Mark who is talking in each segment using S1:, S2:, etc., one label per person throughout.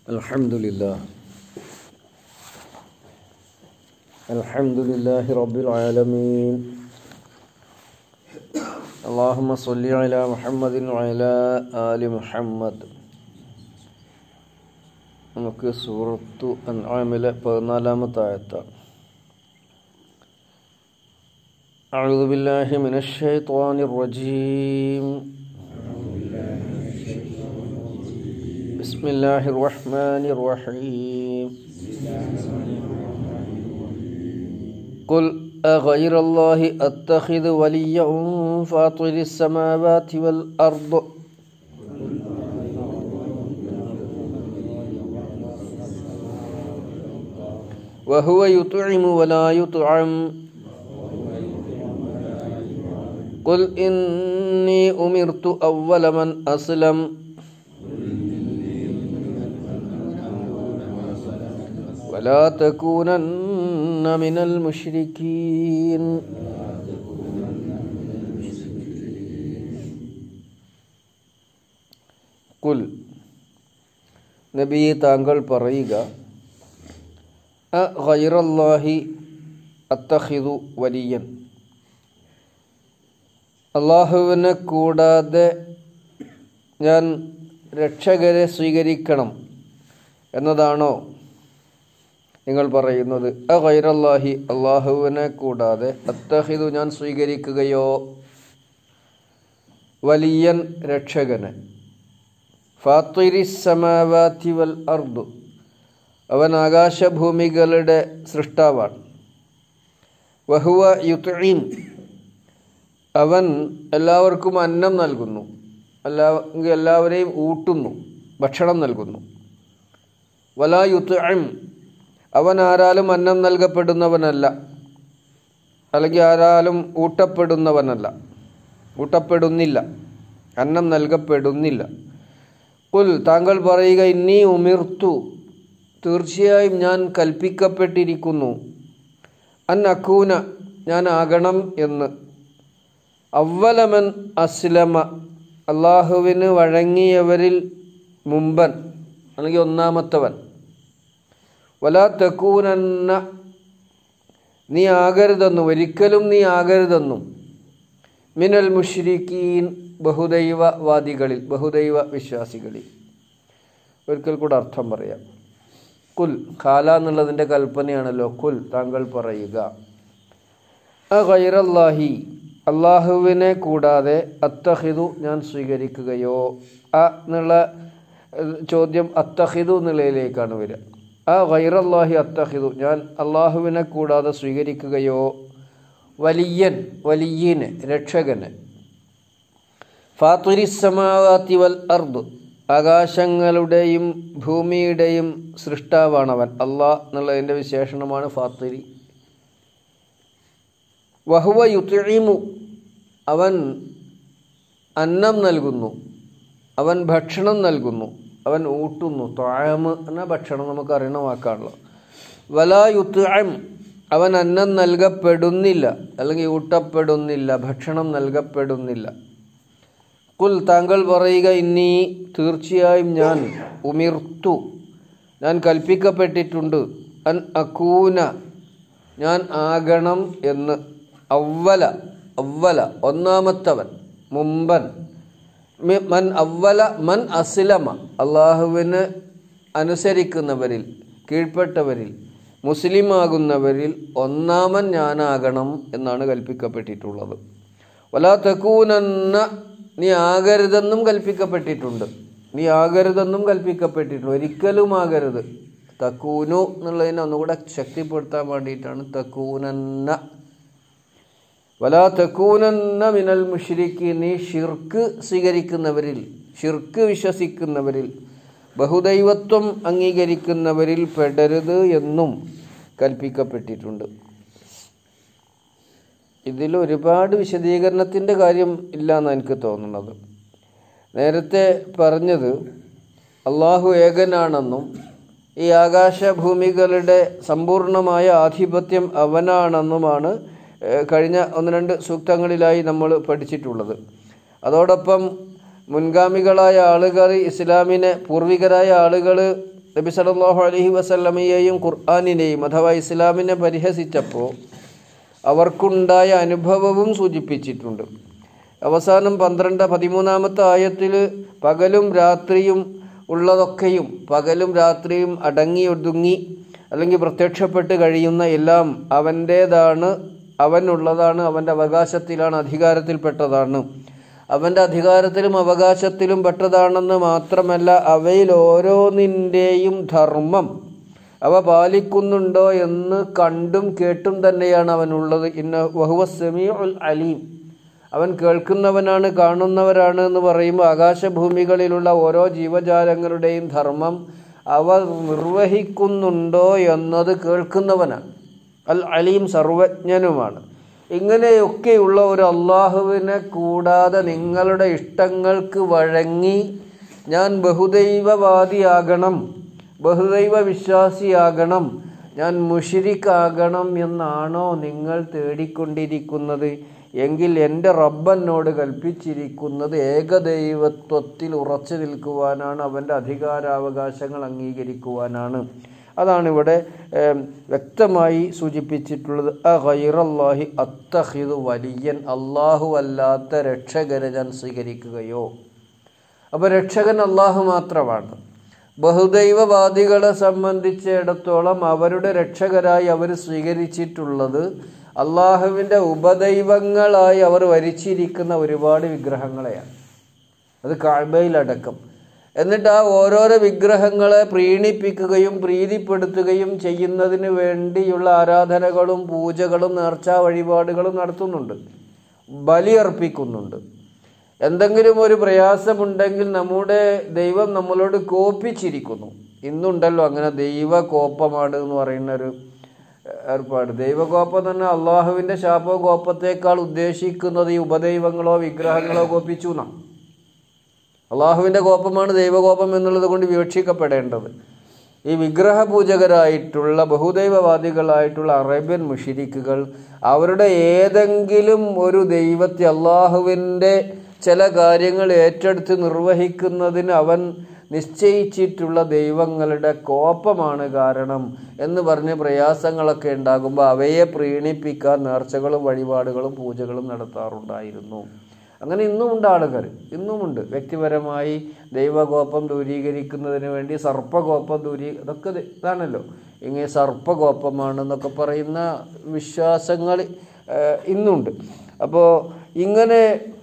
S1: Alhamdulillah. Alhamdulillahi Rabbil Alameen. Allahumma salli ala Muhammadin wa ala ali Muhammad. നമുക്ക് സൂറത്തു അൻആമിലെ 14-ാമത്തെ ആയത്താണ്. അഊദു ബില്ലാഹി മിനശ് ശൈത്വാനിർ റജീം. ബിസ്മില്ലാഹിർ റഹ്മാനിർ റഹീം. ഖുൽ അഗൈറല്ലാഹി അത്തഖിദു വലിയ്യൻ ഫാത്തിരിസ് സമാവാതി വൽ അർദ് وهو يطعم ولا يطعم قل إني أمرت أول من أسلم ولا تكونن من المشركين قل നബി താങ്കൾ പറയുക ഗൈറല്ലാഹി അത്തഖിദു വലിയൻ, അള്ളാഹുവിനെ കൂടാതെ ഞാൻ രക്ഷകരെ സ്വീകരിക്കണം എന്നതാണോ നിങ്ങൾ പറയുന്നത്? ഗൈറല്ലാഹി, അള്ളാഹുവിനെ കൂടാതെ, അത്തഖിദു ഞാൻ സ്വീകരിക്കുകയോ, വലിയൻ രക്ഷകനെ, ഫാത്തിരിസ് സമാവാതി വൽ അർദ്, അവൻ ആകാശഭൂമികളുടെ സൃഷ്ടാവാണ്. വഹുവ യുത്ഈം, അവൻ എല്ലാവർക്കും അന്നം നൽകുന്നു, എല്ലാവരെയും ഊട്ടുന്നു, ഭക്ഷണം നൽകുന്നു. വലാ യുത്ഈം, അവൻ ആരാലും അന്നം നൽകപ്പെടുന്നവനല്ല, അല്ലെങ്കിൽ ആരാലും ഊട്ടപ്പെടുന്നില്ല, അന്നം നൽകപ്പെടുന്നില്ല. ഖുൽ, താങ്കൾ പറയുക, ഇന്നി ഉമിർത്തു, തീർച്ചയായും ഞാൻ കൽപ്പിക്കപ്പെട്ടിരിക്കുന്നു, അൻ അക്കൂന, ഞാൻ ആകണം എന്ന്, അവ്വലമൻ അസ്ലമ, അള്ളാഹുവിന് വഴങ്ങിയവരിൽ മുമ്പൻ, അല്ലെങ്കിൽ ഒന്നാമത്തവൻ. വലാ തകൂനന്ന, നീ ആകരുതെന്നും, ഒരിക്കലും നീ ആകരുതെന്നും, മിനൽ മുശ്രിക്കീൻ, ബഹുദൈവവാദികളിൽ, ബഹുദൈവ വിശ്വാസികളിൽ. ഒരിക്കൽ കൂടെ അർത്ഥം പറയാം. കുൽ, ഖാല എന്നുള്ളതിൻ്റെ കൽപ്പനയാണല്ലോ. കുൽ, താങ്കൾ പറയുക, ഗൈറല്ലാഹി, അള്ളാഹുവിനെ കൂടാതെ, അത്തഖിദു, ഞാൻ സ്വീകരിക്കുകയോ. എന്നുള്ള ചോദ്യം അത്തഖിദു എന്നുള്ളതിലേക്കാണ് വരിക. ഗൈറല്ലാഹി അത്തഖിദു, ഞാൻ അള്ളാഹുവിനെ കൂടാതെ സ്വീകരിക്കുകയോ, വലിയൻ, വലിയനെ, രക്ഷകനെ, ഫാത്തിരിസ് സമാവാതി വൽ അർദ്, ആകാശങ്ങളുടെയും ഭൂമിയുടെയും സൃഷ്ടാവാണവൻ. അള്ളാഹ് എന്നുള്ളതിൻ്റെ വിശേഷണമാണ് ഫാത്തിരി. വഹുവ യുത്ഈമു, അവൻ അന്നം നൽകുന്നു, അവൻ ഭക്ഷണം നൽകുന്നു, അവൻ ഊട്ടുന്നു. ത്വഅമ് എന്ന ഭക്ഷണം നമുക്കറിയണ വാക്കാണല്ലോ. വലാ യുത്അം, അവൻ അന്നം നൽകപ്പെടുന്നില്ല, അല്ലെങ്കിൽ ഊട്ടപ്പെടുന്നില്ല, ഭക്ഷണം നൽകപ്പെടുന്നില്ല. ഖുൽ, താങ്കൾ പറയുക, ഇന്നി, തീർച്ചയായും ഞാൻ, ഉമിർത്തു, ഞാൻ കൽപ്പിക്കപ്പെട്ടിട്ടുണ്ട്, അൻ അക്കൂന, ഞാൻ ആകണം എന്ന്, അവ്വല, ഒന്നാമത്തവൻ, മുമ്പൻ, മൻ അവ്വല മൻ അസ്ലമ, അള്ളാഹുവിന് അനുസരിക്കുന്നവരിൽ, കീഴ്പ്പെട്ടവരിൽ, മുസ്ലിമാകുന്നവരിൽ ഒന്നാമൻ ഞാനാകണം എന്നാണ് കൽപ്പിക്കപ്പെട്ടിട്ടുള്ളത്. വലാ തകൂനന്ന, നീ ആകരുതെന്നും കൽപ്പിക്കപ്പെട്ടിട്ടുണ്ട്, ഒരിക്കലും ആകരുത്. തക്കൂനു എന്നുള്ളതിനെ ഒന്നുകൂടെ ശക്തിപ്പെടുത്താൻ വേണ്ടിയിട്ടാണ് തക്കൂനന്ന. വലാ തകൂനന്ന മിനൽ മുശ്രിക്കീൻ, നീ ഷിർക്ക് സ്വീകരിക്കുന്നവരിൽ, ഷിർക്ക് വിശ്വസിക്കുന്നവരിൽ, ബഹുദൈവത്വം അംഗീകരിക്കുന്നവരിൽ പെടരുത് എന്നും കൽപ്പിക്കപ്പെട്ടിട്ടുണ്ട്. ഇതിൽ ഒരുപാട് വിശദീകരണത്തിൻ്റെ കാര്യം ഇല്ല എന്നാണ് എനിക്ക് തോന്നുന്നത്. നേരത്തെ പറഞ്ഞത് അള്ളാഹു ഏകനാണെന്നും, ഈ ആകാശഭൂമികളുടെ സമ്പൂർണമായ ആധിപത്യം അവനാണെന്നുമാണ് കഴിഞ്ഞ 1-2 സൂക്തങ്ങളിലായി നമ്മൾ പഠിച്ചിട്ടുള്ളത്. അതോടൊപ്പം മുൻഗാമികളായ ആളുകൾ, ഇസ്ലാമിനെ പൂർവികരായ ആളുകൾ നബി സല്ലല്ലാഹു അലൈഹി വസല്ലമയെയും ഖുർആനിനെയും അഥവാ ഇസ്ലാമിനെ പരിഹസിച്ചപ്പോൾ അവർക്കുണ്ടായ അനുഭവവും സൂചിപ്പിച്ചിട്ടുണ്ട്. അവസാനം 13-13 ആയത്തിൽ പകലും രാത്രിയും ഉള്ളതൊക്കെയും പകലും രാത്രിയും അടങ്ങിയൊതുങ്ങി അല്ലെങ്കിൽ പ്രത്യക്ഷപ്പെട്ട് കഴിയുന്ന എല്ലാം അവൻ്റേതാണ്, അവനുള്ളതാണ്, അവൻ്റെ അവകാശത്തിലാണ്, അധികാരത്തിൽപ്പെട്ടതാണ്, അവൻ്റെ അധികാരത്തിലും അവകാശത്തിലും പെട്ടതാണെന്ന് മാത്രമല്ല അവയിൽ ഓരോന്നിൻ്റെയും ധർമ്മം അവ പാലിക്കുന്നുണ്ടോ എന്ന് കണ്ടും കേട്ടും തന്നെയാണ് അവനുള്ളത്. വഹുവ സമീഉൽ അലീം, അവൻ കേൾക്കുന്നവനാണ്, കാണുന്നവരാണ് എന്ന് പറയുമ്പോൾ ആകാശഭൂമികളിലുള്ള ഓരോ ജീവജാലങ്ങളുടെയും ധർമ്മം അവ നിർവഹിക്കുന്നുണ്ടോ എന്നത് കേൾക്കുന്നവനാണ്. അൽ അലീം, സർവജ്ഞനുമാണ്. ഇങ്ങനെയൊക്കെയുള്ള ഒരു അള്ളാഹുവിനെ കൂടാതെ നിങ്ങളുടെ ഇഷ്ടങ്ങൾക്ക് വഴങ്ങി ഞാൻ ബഹുദൈവവാദിയാകണം, ബഹുദൈവ വിശ്വാസിയാകണം, ഞാൻ മുശ്രിക്കാകണം എന്നാണോ നിങ്ങൾ തേടിക്കൊണ്ടിരിക്കുന്നത്? എങ്കിൽ എൻ്റെ റബ്ബനോട് കൽപ്പിച്ചിരിക്കുന്നത് ഏകദൈവത്വത്തിൽ ഉറച്ചു നിൽക്കുവാനാണ്, അവൻ്റെ അധികാരാവകാശങ്ങൾ അംഗീകരിക്കുവാനാണ്. അതാണ് ഇവിടെ വ്യക്തമായി സൂചിപ്പിച്ചിട്ടുള്ളത്. ഗൈറല്ലാഹി അത്തഖിദു വലിയൻ, അള്ളാഹു അല്ലാത്ത രക്ഷകരെ ഞാൻ സ്വീകരിക്കുകയോ. അപ്പോൾ രക്ഷകൻ അള്ളാഹു മാത്രമാണ്. ബഹുദൈവവാദികളെ സംബന്ധിച്ചിടത്തോളം അവരുടെ രക്ഷകരായി അവർ സ്വീകരിച്ചിട്ടുള്ളത് അള്ളാഹുവിൻ്റെ ഉപദൈവങ്ങളായി അവർ വരിച്ചിരിക്കുന്ന ഒരുപാട് വിഗ്രഹങ്ങളെയാണ്, അത് കഅബയിലടക്കം. എന്നിട്ട് ആ ഓരോരോ വിഗ്രഹങ്ങളെ പ്രീണിപ്പിക്കുകയും പ്രീതിപ്പെടുത്തുകയും ചെയ്യുന്നതിന് വേണ്ടിയുള്ള ആരാധനകളും പൂജകളും നേർച്ചാ വഴിപാടുകളും നടത്തുന്നുണ്ട്, ബലിയർപ്പിക്കുന്നുണ്ട്. എന്തെങ്കിലും ഒരു പ്രയാസമുണ്ടെങ്കിൽ നമ്മുടെ ദൈവം നമ്മളോട് കോപ്പിച്ചിരിക്കുന്നു. ഇന്നുണ്ടല്ലോ അങ്ങനെ ദൈവകോപ്പമാണ് എന്ന് പറയുന്ന ഒരു ഏർപ്പാട്. ദൈവകോപ്പം തന്നെ അള്ളാഹുവിൻ്റെ ശാപോ കോപ്പത്തേക്കാൾ ഉദ്ദേശിക്കുന്നത് ഈ ഉപദൈവങ്ങളോ വിഗ്രഹങ്ങളോ കോപ്പിച്ചു എന്നാണ്. അള്ളാഹുവിൻ്റെ കോപമാണ് ദൈവകോപം എന്നുള്ളത് കൊണ്ട് വിവക്ഷിക്കപ്പെടേണ്ടത്. ഈ വിഗ്രഹപൂജകരായിട്ടുള്ള ബഹുദൈവവാദികളായിട്ടുള്ള അറേബ്യൻ മുശ്രിക്കുകൾ അവരുടെ ഏതെങ്കിലും ഒരു ദൈവത്തെ അള്ളാഹുവിൻ്റെ ചില കാര്യങ്ങൾ ഏറ്റെടുത്ത് നിർവഹിക്കുന്നതിന് അവൻ നിശ്ചയിച്ചിട്ടുള്ള ദൈവങ്ങളുടെ കോപമാണ് കാരണം എന്ന് പറഞ്ഞ് പ്രയാസങ്ങളൊക്കെ ഉണ്ടാകുമ്പോൾ അവയെ പ്രീണിപ്പിക്കാൻ നേർച്ചകളും വഴിപാടുകളും പൂജകളും നടത്താറുണ്ടായിരുന്നു. അങ്ങനെ ഇന്നുമുണ്ട് ആളുകൾ, ഇന്നുമുണ്ട്. വ്യക്തിപരമായി ദൈവകോപം ദൂരീകരിക്കുന്നതിന് വേണ്ടി സർപ്പകോപം ഇതൊക്കെ ഇതാണല്ലോ, ഇങ്ങനെ സർപ്പകോപമാണെന്നൊക്കെ പറയുന്ന വിശ്വാസങ്ങൾ ഇന്നുണ്ട്. അപ്പോൾ ഇങ്ങനെ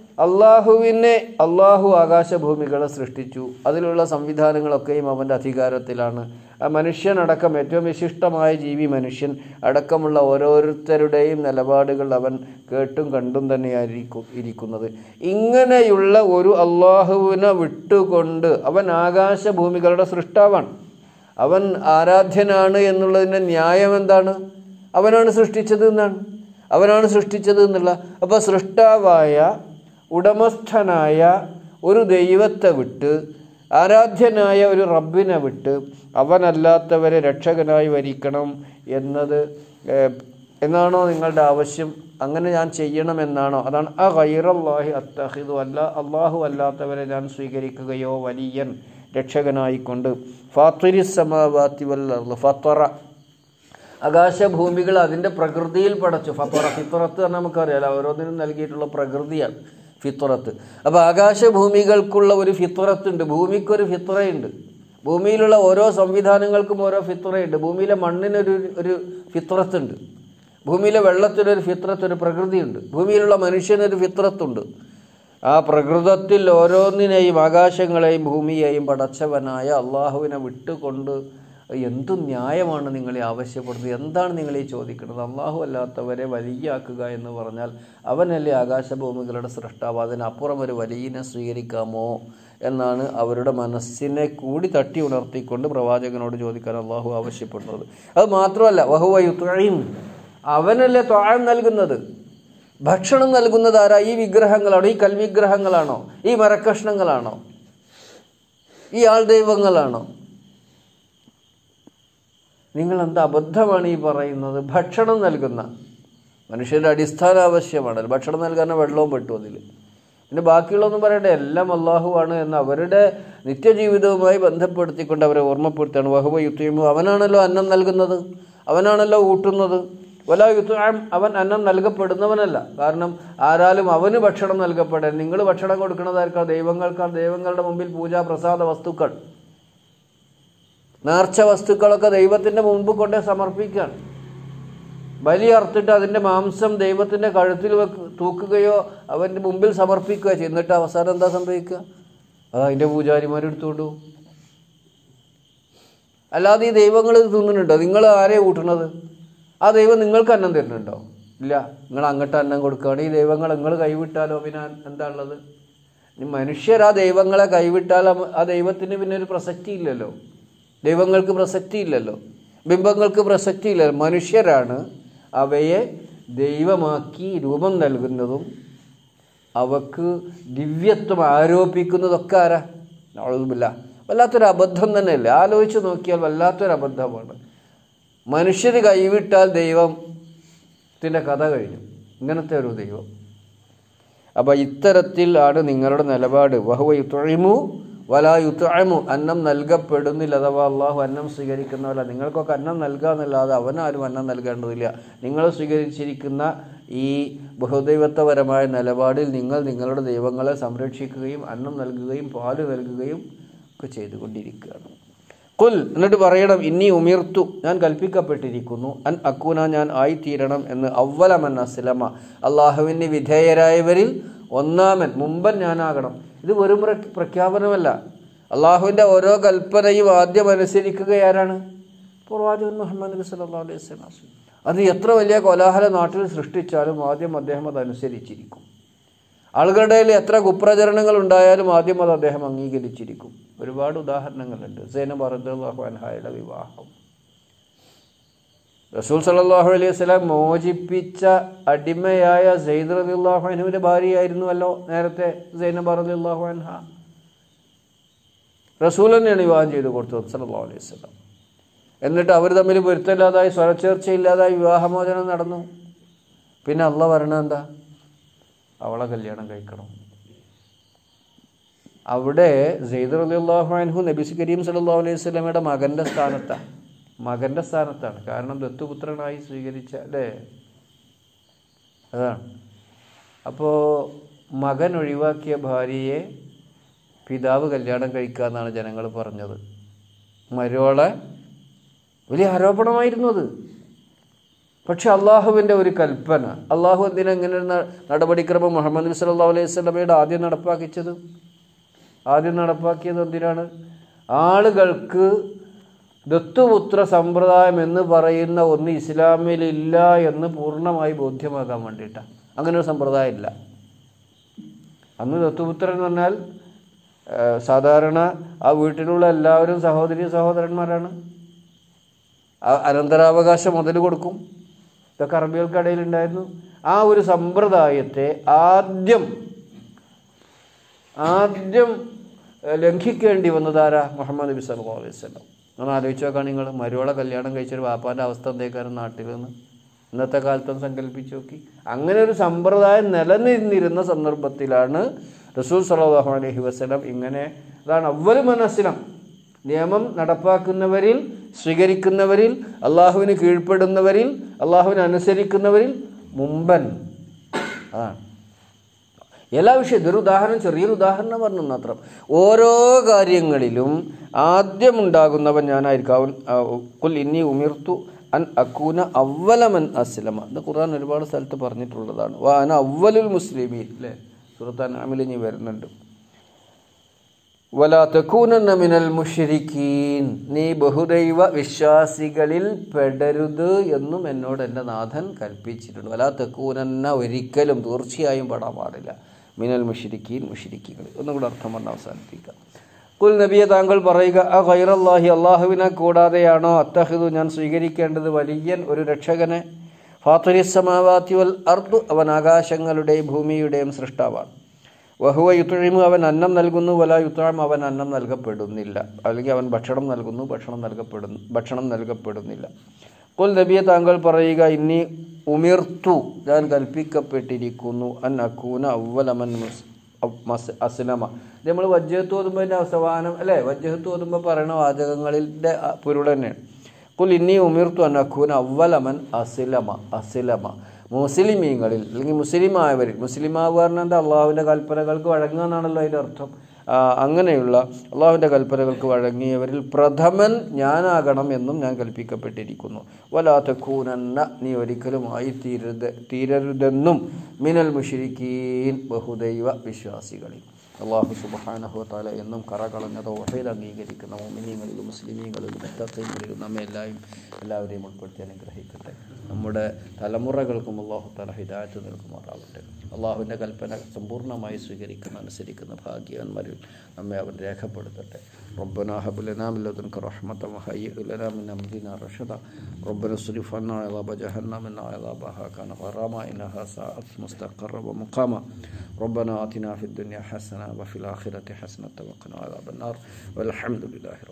S1: അള്ളാഹു ആകാശഭൂമികളെ സൃഷ്ടിച്ചു, അതിലുള്ള സംവിധാനങ്ങളൊക്കെയും അവൻ്റെ അധികാരത്തിലാണ്. ആ മനുഷ്യനടക്കം ഏറ്റവും വിശിഷ്ടമായ ജീവി മനുഷ്യൻ അടക്കമുള്ള ഓരോരുത്തരുടെയും നിലപാടുകൾ അവൻ കേട്ടും കണ്ടും തന്നെയായിരിക്കും ഇരിക്കുന്നത്. ഇങ്ങനെയുള്ള ഒരു അള്ളാഹുവിനെ വിട്ടുകൊണ്ട് അവൻ ആകാശഭൂമികളുടെ സൃഷ്ടാവാണ്, അവൻ ആരാധ്യനാണ് എന്നുള്ളതിൻ്റെ ന്യായം എന്താണ്? അവനാണ് സൃഷ്ടിച്ചത് എന്നാണ്, അവനാണ് സൃഷ്ടിച്ചത് എന്നുള്ള. അപ്പോൾ സൃഷ്ടാവായ ഉടമസ്ഥനായ ഒരു ദൈവത്തെ വിട്ട് ആരാധ്യനായ ഒരു റബ്ബിനെ വിട്ട് അവനല്ലാത്തവരെ രക്ഷകനായി വരിക്കണം എന്നാണോ നിങ്ങളുടെ ആവശ്യം? അങ്ങനെ ഞാൻ ചെയ്യണമെന്നാണോ? അതാണ് ഗൈറല്ലാഹി അത്തഖിദു, അല്ലാഹു അല്ലാത്തവരെ ഞാൻ സ്വീകരിക്കുകയോ വലിയൻ രക്ഷകനായിക്കൊണ്ട്. ഫാത്തിരിസ് സമാവാതി വൽ അർള്, ഫത്തറ ആകാശഭൂമികൾ അതിൻ്റെ പ്രകൃതിയിൽ പടച്ചു. ഫത്തറ, ഫിത്രത്ത് നമുക്കറിയാലോ, ഓരോന്നിനും നൽകിയിട്ടുള്ള പ്രകൃതിയാണ് ഫിത്രത്ത്. അപ്പോൾ ആകാശഭൂമികൾക്കുള്ള ഒരു ഫിത്രത്തുണ്ട്, ഭൂമിക്കൊരു ഫിത്രയുണ്ട്. ഭൂമിയിലുള്ള ഓരോ സംവിധാനങ്ങൾക്കും ഓരോ ഫിത്രയുണ്ട്. ഭൂമിയിലെ മണ്ണിനൊരു ഫിത്രത്തുണ്ട്, ഭൂമിയിലെ വെള്ളത്തിനൊരു ഫിത്രത്ത്, ഒരു പ്രകൃതിയുണ്ട്. ഭൂമിയിലുള്ള മനുഷ്യനൊരു ഫിത്രത്തുണ്ട്. ആ പ്രകൃതത്തിൽ ഓരോന്നിനെയും ആകാശങ്ങളെയും ഭൂമിയെയും പടച്ചവനായ അള്ളാഹുവിനെ വിട്ടുകൊണ്ട് എന്തു ന്യായമാണ് നിങ്ങളെ ആവശ്യപ്പെടുന്നത്? എന്താണ് നിങ്ങളീ ചോദിക്കുന്നത്? അള്ളാഹു അല്ലാത്തവരെ വലിയാക്കുക എന്ന് പറഞ്ഞാൽ അവനല്ലേ ആകാശഭൂമികളുടെ സൃഷ്ടാവ്, അതിനപ്പുറം ഒരു വലിയനെ സ്വീകരിക്കാമോ എന്നാണ് അവരുടെ മനസ്സിനെ കൂടി തട്ടി ഉണർത്തിക്കൊണ്ട് പ്രവാചകനോട് ചോദിക്കാൻ അള്ളാഹു ആവശ്യപ്പെടുന്നത്. അത് മാത്രമല്ല, വഹുവ യുത്ഈം, അവനല്ലേ ത്വാഅം നൽകുന്നത്, ഭക്ഷണം നൽകുന്നത് ആരാ? ഈ വിഗ്രഹങ്ങളാണോ? ഈ കൽവിഗ്രഹങ്ങളാണോ? ഈ മരക്കഷ്ണങ്ങളാണോ? ഈ ആൾ ദൈവങ്ങളാണോ? നിങ്ങളെന്ത് അബദ്ധമാണ് ഈ പറയുന്നത്? ഭക്ഷണം നൽകുന്ന മനുഷ്യൻ്റെ അടിസ്ഥാന ആവശ്യമാണ് ഭക്ഷണം നൽകാൻ. വെള്ളവും പെട്ടു അതിൽ. പിന്നെ ബാക്കിയുള്ളതൊന്നും പറയട്ടെ, എല്ലാം അള്ളാഹുവാണ് എന്ന് അവരുടെ നിത്യജീവിതവുമായി ബന്ധപ്പെടുത്തിക്കൊണ്ട് അവരെ ഓർമ്മപ്പെടുത്തുകയാണ്. വഹുവ യുത്തീമു, അവനാണല്ലോ അന്നം നൽകുന്നത്, അവനാണല്ലോ ഊട്ടുന്നത്. വലാ യുത്അം, അവൻ അന്നം നൽകപ്പെടുന്നവനല്ല. കാരണം ആരാലും അവന് ഭക്ഷണം നൽകപ്പെടാൻ, നിങ്ങൾ ഭക്ഷണം കൊടുക്കുന്നതായിരിക്കാം ദൈവങ്ങൾക്കാണ്, ദൈവങ്ങളുടെ മുമ്പിൽ പൂജാ പ്രസാദ വസ്തുക്കൾ, നേർച്ച വസ്തുക്കളൊക്കെ ദൈവത്തിൻ്റെ മുമ്പ് കൊണ്ടേ സമർപ്പിക്കുകയാണ്. ബലി അറുത്തിട്ട് അതിൻ്റെ മാംസം ദൈവത്തിൻ്റെ കഴുത്തിൽ തൂക്കുകയോ അവൻ്റെ മുമ്പിൽ സമർപ്പിക്കുകയോ ചെയ്യും. എന്നിട്ട് അവസാനം എന്താ സംഭവിക്കുക? അതിൻ്റെ പൂജാരിമാരെടുത്തുകൊണ്ട് പോകും. അല്ലാതെ ഈ ദൈവങ്ങൾ തിന്നുന്നുണ്ടോ? നിങ്ങൾ ആരെയാണ് കൂട്ടുന്നത്? ആ ദൈവം നിങ്ങൾക്ക് അന്നം തരുന്നുണ്ടോ? ഇല്ല. നിങ്ങൾ അങ്ങോട്ട് അന്നം കൊടുക്കുകയാണ്. ഈ ദൈവങ്ങൾ നിങ്ങൾ കൈവിട്ടാലോ പിന്നെ എന്താ ഉള്ളത്? മനുഷ്യർ ആ ദൈവങ്ങളെ കൈവിട്ടാൽ ആ ദൈവത്തിന് പിന്നെ ഒരു പ്രസക്തി ഇല്ലല്ലോ, ദൈവങ്ങൾക്ക് പ്രസക്തി ഇല്ലല്ലോ, ബിംബങ്ങൾക്ക് പ്രസക്തി ഇല്ലല്ലോ. മനുഷ്യരാണ് അവയെ ദൈവമാക്കി രൂപം നൽകുന്നതും അവക്ക് ദിവ്യത്വം ആരോപിക്കുന്നതൊക്കെ ആരാ? നഅൂദുബില്ലാ. വല്ലാത്തൊരു അബദ്ധം തന്നെയല്ലേ? ആലോചിച്ച് നോക്കിയാൽ വല്ലാത്തൊരു അബദ്ധമാണ്. മനുഷ്യർ കൈവിട്ടാൽ ദൈവത്തിൻ്റെ കഥ കഴിഞ്ഞു. ഇങ്ങനത്തെ ഒരു ദൈവം. അപ്പം ഇത്തരത്തിൽ ആണ് നിങ്ങളുടെ നിലപാട്. വഹുവ യുത്ഇമു വലാ യുത്അമു, അന്നം നൽകപ്പെടുന്നില്ല. അഥവാ അള്ളാഹു അന്നം സ്വീകരിക്കുന്നവല്ല. നിങ്ങൾക്കൊക്കെ അന്നം നൽകാമെന്നല്ലാതെ അവനാരും അന്നം നൽകേണ്ടതില്ല. നിങ്ങൾ സ്വീകരിച്ചിരിക്കുന്ന ഈ ബഹുദൈവത്വപരമായ നിലപാടിൽ നിങ്ങൾ നിങ്ങളുടെ ദൈവങ്ങളെ സംരക്ഷിക്കുകയും അന്നം നൽകുകയും പാല് നൽകുകയും ഒക്കെ ചെയ്തുകൊണ്ടിരിക്കുകയാണ്. ഖുൽ, എന്നിട്ട് പറയണം, ഇന്നി ഉമിർത്തു, ഞാൻ കൽപ്പിക്കപ്പെട്ടിരിക്കുന്നു, അൻ അക്കൂന, ഞാൻ ആയിത്തീരണം എന്ന്, അവ്വല മൻ അസ്ലമ, അള്ളാഹുവിന് വിധേയരായവരിൽ ഒന്നാമൻ, മുമ്പൻ ഞാനാകണം. ഇത് വെറും പ്രഖ്യാപനമല്ല. അള്ളാഹുവിൻ്റെ ഓരോ കൽപ്പനയും ആദ്യം അനുസരിക്കുകയാരാണ്? പ്രവാചകൻ മുഹമ്മദ് നബി സല്ലല്ലാഹു അലൈഹി വസല്ലം. അത് എത്ര വലിയ കോലാഹല നാട്ടിൽ സൃഷ്ടിച്ചാലും ആദ്യം അദ്ദേഹം അത് അനുസരിച്ചിരിക്കും. ആളുകളുടെ എത്ര കുപ്രചരണങ്ങൾ ഉണ്ടായാലും ആദ്യം അത് അദ്ദേഹം അംഗീകരിച്ചിരിക്കും. ഒരുപാട് ഉദാഹരണങ്ങളുണ്ട്. സൈനബ് റളിയല്ലാഹു അൻഹയുടെ വിവാഹം, റസൂൽ സല്ലല്ലാഹു അലൈഹി വസല്ലം മോചിപ്പിച്ച അടിമയായ സയ്യിദ് റളിയല്ലാഹു അൻഹുവിൻ്റെ ഭാര്യയായിരുന്നുവല്ലോ നേരത്തെ സൈനബ് റളിയല്ലാഹു അൻഹ. റസൂൽ തന്നെയാണ് വിവാഹം ചെയ്ത് കൊടുത്തത് സല്ലല്ലാഹു അലൈഹി വസല്ലം. എന്നിട്ട് അവർ തമ്മിൽ പൊരുത്തമില്ലാതായി, സ്വരച്ചേർച്ചയില്ലാതായി വിവാഹമോചനം നടന്നു. പിന്നെ അള്ളാഹ് പറയണത് എന്താ? അവളെ കല്യാണം കഴിക്കണം. അവിടെ സയ്യിദ് റളിയല്ലാഹു അൻഹു നബി കരീം സല്ലല്ലാഹു അലൈഹി വസല്ലമയുടെ മകൻ്റെ സ്ഥാനത്താണ്. കാരണം ദത്തുപുത്രനായി സ്വീകരിച്ച, അല്ലേ? അതാണ്. അപ്പോൾ മകൻ ഒഴിവാക്കിയ ഭാര്യയെ പിതാവ് കല്യാണം കഴിക്കുക എന്നാണ് ജനങ്ങൾ പറഞ്ഞത്. മരുവളെ വലിയ ആരോപണമായിരുന്നു അത്. പക്ഷെ അള്ളാഹുവിൻ്റെ ഒരു കൽപ്പന, അള്ളാഹു എന്തിനെങ്ങനെ ഒരു നടപടിക്രമം മുഹമ്മദ് നബി സല്ലല്ലാഹു അലൈഹി വസല്ലമയുടെ ആദ്യം നടപ്പാക്കിയത് എന്തിനാണ്? ആളുകൾക്ക് ദത്തുപുത്ര സമ്പ്രദായം എന്ന് പറയുന്ന ഒന്ന് ഇസ്ലാമിലില്ല എന്ന് പൂർണ്ണമായി ബോധ്യമാക്കാൻ വേണ്ടിയിട്ടാണ്. അങ്ങനെ ഒരു സമ്പ്രദായം ഇല്ല. അന്ന് ദത്തുപുത്രൻ എന്ന് പറഞ്ഞാൽ സാധാരണ ആ വീട്ടിലുള്ള എല്ലാവരും സഹോദരി സഹോദരന്മാരാണ്. അനന്തരാവകാശം മുതൽ കൊടുക്കും. ഇതൊക്കെ അറബികൾക്കിടയിലുണ്ടായിരുന്നു. ആ ഒരു സമ്പ്രദായത്തെ ആദ്യം ലംഘിക്കേണ്ടി വന്നതാരാ? മുഹമ്മദ് നബി സല്ലല്ലാഹു അലൈഹി വസല്ലം. ഒന്ന് ആലോചിച്ച് നോക്കാം നിങ്ങൾ. മരുവളെ കല്യാണം കഴിച്ചൊരു വാപ്പാൻ്റെ അവസ്ഥ എന്തേക്കാരും നാട്ടിൽ നിന്ന് ഇന്നത്തെ കാലത്തൊന്ന് സങ്കല്പിച്ച് നോക്കി. അങ്ങനെ ഒരു സമ്പ്രദായം നിലനിന്നിരുന്ന സന്ദർഭത്തിലാണ് റസൂൽ സല്ലല്ലാഹു അലൈഹി വസല്ലം ഇങ്ങനെ, അതാണ് അവ്വൽ മനസ്സിലം, നിയമം നടപ്പാക്കുന്നവരിൽ, സ്വീകരിക്കുന്നവരിൽ, അള്ളാഹുവിന് കീഴ്പ്പെടുന്നവരിൽ, അള്ളാഹുവിനെ അനുസരിക്കുന്നവരിൽ മുമ്പൻ. അതാണ് എല്ലാ വിഷയം. ഇതൊരു ഉദാഹരണം, ചെറിയൊരു ഉദാഹരണം പറഞ്ഞു മാത്രം. ഓരോ കാര്യങ്ങളിലും ആദ്യം ഉണ്ടാകുന്നവൻ ഞാനായിരിക്കും. ഖുൽ ഇന്നി ഉമിർത്തു അൻ അക്കൂന അവ്വല മൻ അസ്ലമ. ഇത് ഖുർആൻ ഒരുപാട് സ്ഥലത്ത് പറഞ്ഞിട്ടുള്ളതാണ്. വാ അന അവ്വലുൽ മുസ്ലിമീൻ, അല്ലേ? സൂറത്ത് അൻആമിൽ ഇനി വരുന്നുണ്ട്. വലാ തകൂനന്ന മിനൽ മുശ്രിക്കീൻ, നീ ബഹുദൈവ വിശ്വാസികളിൽ പെടരുത് എന്നും എന്നോട് എൻ്റെ നാഥൻ കൽപ്പിച്ചിട്ടുണ്ട്. വലാ തകൂനന്ന, ഒരിക്കലും തീർച്ചയായും പെടാൻ പാടില്ല. മിനൽ മുശ്രിക്കീൻ, മുശ്രിക്കുകൾ. ഒന്നുകൂടെ അർത്ഥം പറഞ്ഞ് അവസാനിപ്പിക്കാം. കുൽ നബിയെ, താങ്കൾ പറയുക, അ ഗൈറല്ലാഹി, അള്ളാഹുവിനെ കൂടാതെയാണോ അത്തഹിദു, ഞാൻ സ്വീകരിക്കേണ്ടത് വലിയൻ, ഒരു രക്ഷകനെ. ഫാത്തിരിസ് സമാവാതി വൽ അർദ്, അവൻ ആകാശങ്ങളുടെയും ഭൂമിയുടെയും സൃഷ്ടാവാണ്. വഹുവ യുത്ഇമു, അവൻ അന്നം നൽകുന്നു. വലാ യുത്അം, അവൻ അന്നം നൽകപ്പെടുന്നില്ല. അല്ലെങ്കിൽ അവൻ ഭക്ഷണം നൽകുന്നു, ഭക്ഷണം നൽകപ്പെടുന്നില്ല. ഖുൽ നബിയെ, താങ്കൾ പറയുക, ഇന്നി ഉമിർത്തു, ഞാൻ കൽപ്പിക്കപ്പെട്ടിരിക്കുന്നു, അൻ അക്കൂന അവ്വല മൻ അസ്ലമ. നമ്മൾ വജ്ജഹത്ത് ഓതുമ്പോൾ അതിൻ്റെ അവസാനം അല്ലേ, വജ്ജഹത്ത് ഓതുമ്പോൾ പറയുന്ന വാചകങ്ങളിൻ്റെ പൊരുൾ തന്നെയാണ്. ഖുൽ ഇന്നി ഉമിർതു അൻ അകൂന അവ്വല മൻ അസ്ലമ. മുസ്ലിമീങ്ങളിൽ അല്ലെങ്കിൽ മുസ്ലിമായവരിൽ, മുസ്ലിമാവ് പറഞ്ഞാൽ എന്താ, അള്ളാഹുവിൻ്റെ കൽപ്പനകൾക്ക് വഴങ്ങുക എന്നാണല്ലോ അതിൻ്റെ അർത്ഥം. അങ്ങനെയുള്ള അള്ളാഹുവിൻ്റെ കൽപ്പനകൾക്ക് വഴങ്ങിയവരിൽ പ്രഥമൻ ഞാനാകണം എന്നും ഞാൻ കൽപ്പിക്കപ്പെട്ടിരിക്കുന്നു. വലാ തകൂനന്ന, നീ ഒരിക്കലും ആയി തീരരുതെന്നും മിനൽ മുശ്രിക്കീൻ, ബഹുദൈവ വിശ്വാസികളിൽ. അള്ളാഹു സുബ്ഹാനഹു വ തആല എന്നും കറകളഞ്ഞ തൗഹീദ് അംഗീകരിക്കുന്ന മുഅ്മിനീങ്ങളിലും മുസ്ലിമീങ്ങളിലും മുത്തഖീങ്ങളിലും എല്ലാവരെയും ഉൾപ്പെടുത്തി അനുഗ്രഹിക്കട്ടെ. നമ്മുടെ തലമുറകൾക്കും അള്ളാഹു തആല ഹിദായത്ത് നൽകുമാറാവട്ടെ. അള്ളാഹുവിൻ്റെ കൽപ്പന സമ്പൂർണ്ണമായി സ്വീകരിക്കുന്ന അനുസരിക്കുന്ന ഭാഗ്യവാന്മാരിൽ നമ്മെ അവൻ രേഖപ്പെടുത്തട്ടെ. റബ്ബനാ ഹബ് ലനാ മിൻ ലദുൻക റഹ്മതൻ വഹയ്യിഅ് ലനാ മിൻ അംരിനാ റഷദാ. റബ്ബനാ സ്രിഫ് അന്നാ അദാബ ജഹന്നമ ഇന്ന അദാബഹാ കാന ഗറാമ ഇന്നഹാ സഅത് മുസ്തഖറ വമുഖാമ. റബ്ബനാ ആതിനാ ഫിദ് ദുനിയ ഹസന വഫിൽ ആഖിറതി ഹസനത വഖിനാ അദാബന്നാർ. വൽഹംദുലില്ലാഹി.